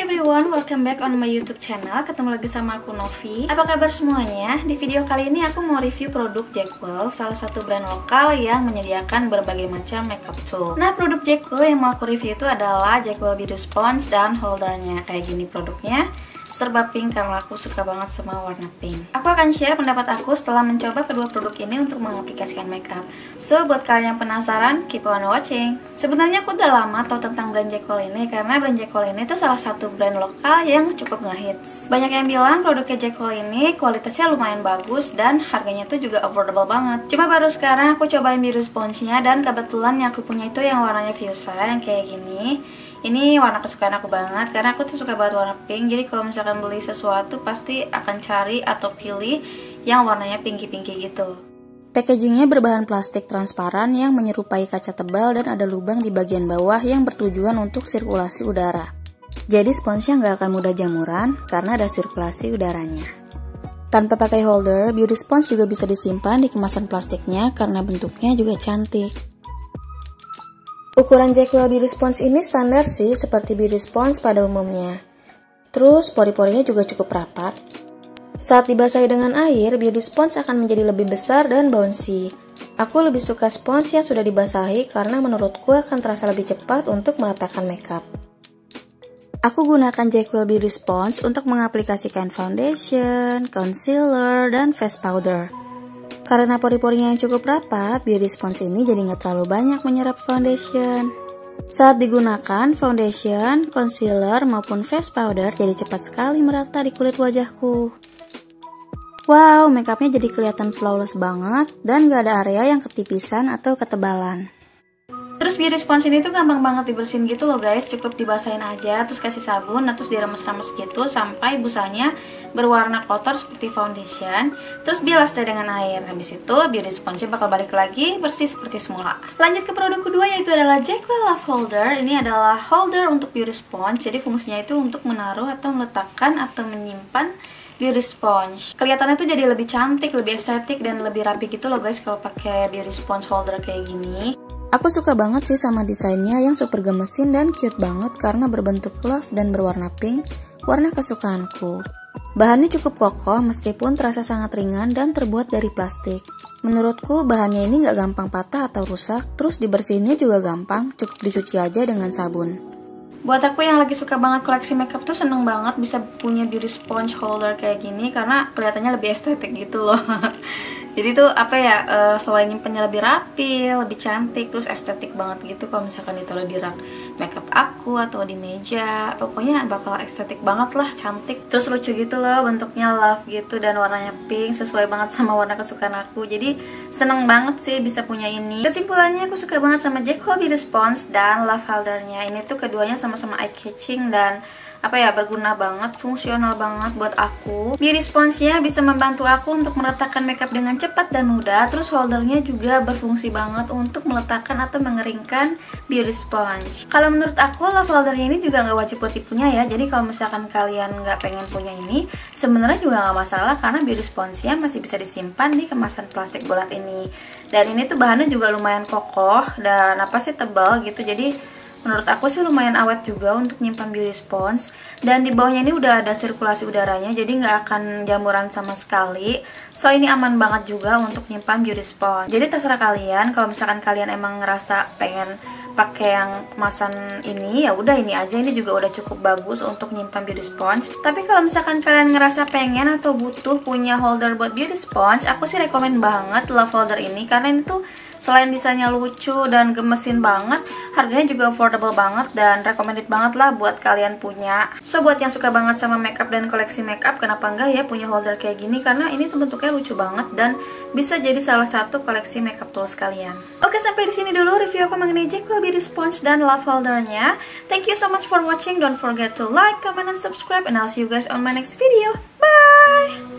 everyone, welcome back on my YouTube channel. Ketemu lagi sama aku Novi. Apa kabar semuanya? Di video kali ini aku mau review produk Jackwell, salah satu brand lokal yang menyediakan berbagai macam makeup tool. Nah, produk Jackwell yang mau aku review itu adalah Jackwell Beauty Sponge dan holdernya. Kayak gini produknya. Serba pink karena aku suka banget sama warna pink. Aku akan share pendapat aku setelah mencoba kedua produk ini untuk mengaplikasikan makeup. So, buat kalian yang penasaran, keep on watching. Sebenarnya aku udah lama tahu tentang brand Jackwell ini karena brand Jackwell ini tuh salah satu brand lokal yang cukup ngehits. Banyak yang bilang produknya Jackwell ini kualitasnya lumayan bagus dan harganya tuh juga affordable banget. Cuma baru sekarang aku cobain beauty sponge-nya dan kebetulan yang aku punya itu yang warnanya Fuchsia yang kayak gini. Ini warna kesukaan aku banget karena aku tuh suka banget warna pink. Jadi kalau misalkan beli sesuatu pasti akan cari atau pilih yang warnanya pinky-pinky gitu. Packagingnya berbahan plastik transparan yang menyerupai kaca tebal dan ada lubang di bagian bawah yang bertujuan untuk sirkulasi udara. Jadi sponsnya nggak akan mudah jamuran karena ada sirkulasi udaranya. Tanpa pakai holder, beauty sponge juga bisa disimpan di kemasan plastiknya karena bentuknya juga cantik. Ukuran Jackwell Beauty Sponge ini standar sih seperti beauty sponge pada umumnya. Terus pori-porinya juga cukup rapat. Saat dibasahi dengan air, beauty sponge akan menjadi lebih besar dan bouncy. Aku lebih suka sponge yang sudah dibasahi karena menurutku akan terasa lebih cepat untuk meletakkan makeup. Aku gunakan Jackwell Beauty Sponge untuk mengaplikasikan foundation, concealer, dan face powder. Karena pori-porinya yang cukup rapat, beauty sponge ini jadi nggak terlalu banyak menyerap foundation. Saat digunakan, foundation, concealer, maupun face powder jadi cepat sekali merata di kulit wajahku. Wow, makeupnya jadi kelihatan flawless banget dan nggak ada area yang ketipisan atau ketebalan. Terus beauty sponge ini tuh gampang banget dibersihin gitu loh guys. Cukup dibasahin aja, terus kasih sabun, terus diremes-remes gitu sampai busanya berwarna kotor seperti foundation. Terus bilas deh dengan air. Habis itu beauty sponge-nya bakal balik lagi bersih seperti semula. Lanjut ke produk kedua yaitu adalah Jackwell Love Holder. Ini adalah holder untuk beauty sponge. Jadi fungsinya itu untuk menaruh atau meletakkan atau menyimpan beauty sponge. Kelihatannya tuh jadi lebih cantik, lebih estetik dan lebih rapi gitu loh guys kalau pakai beauty sponge holder kayak gini. Aku suka banget sih sama desainnya yang super gemesin dan cute banget karena berbentuk love dan berwarna pink, warna kesukaanku. Bahannya cukup kokoh meskipun terasa sangat ringan dan terbuat dari plastik. Menurutku bahannya ini nggak gampang patah atau rusak, terus dibersihinnya juga gampang, cukup dicuci aja dengan sabun. Buat aku yang lagi suka banget koleksi makeup tuh seneng banget bisa punya beauty sponge holder kayak gini karena kelihatannya lebih estetik gitu loh. Jadi tuh apa ya, selain nyimpennya lebih rapi, lebih cantik, terus estetik banget gitu kalau misalkan ditaruh di rak makeup aku atau di meja. Pokoknya bakal estetik banget lah, cantik. Terus lucu gitu loh, bentuknya love gitu dan warnanya pink, sesuai banget sama warna kesukaan aku. Jadi seneng banget sih bisa punya ini. Kesimpulannya aku suka banget sama Jackwell Beauty Sponge dan love holdernya. Ini tuh keduanya sama-sama eye catching dan berguna banget, fungsional banget buat aku. Beauty sponge-nya bisa membantu aku untuk meletakkan makeup dengan cepat dan mudah. Terus holdernya juga berfungsi banget untuk meletakkan atau mengeringkan beauty sponge. Kalau menurut aku, love holdernya ini juga nggak wajib buat dipunya ya. Jadi kalau misalkan kalian nggak pengen punya ini, sebenarnya juga nggak masalah karena beauty sponge-nya masih bisa disimpan di kemasan plastik bulat ini. Dan ini tuh bahannya juga lumayan kokoh dan tebal gitu. Jadi menurut aku sih lumayan awet juga untuk nyimpan beauty sponge. Dan di bawahnya ini udah ada sirkulasi udaranya, jadi nggak akan jamuran sama sekali. So ini aman banget juga untuk nyimpan beauty sponge. Jadi terserah kalian, kalau misalkan kalian emang ngerasa pengen pakai yang kemasan ini, ya udah ini aja. Ini juga udah cukup bagus untuk nyimpan beauty sponge. Tapi kalau misalkan kalian ngerasa pengen atau butuh punya holder buat beauty sponge, aku sih rekomen banget love holder ini karena ini tuh selain desainnya lucu dan gemesin banget, harganya juga affordable banget dan recommended banget lah buat kalian punya. So buat yang suka banget sama makeup dan koleksi makeup, kenapa enggak ya punya holder kayak gini karena ini tuh bentuknya lucu banget dan bisa jadi salah satu koleksi makeup tools kalian. Oke, sampai di sini dulu review aku mengenai Jackwell Beauty Sponge dan love holdernya. Thank you so much for watching. Don't forget to like, comment, and subscribe, and I'll see you guys on my next video. Bye!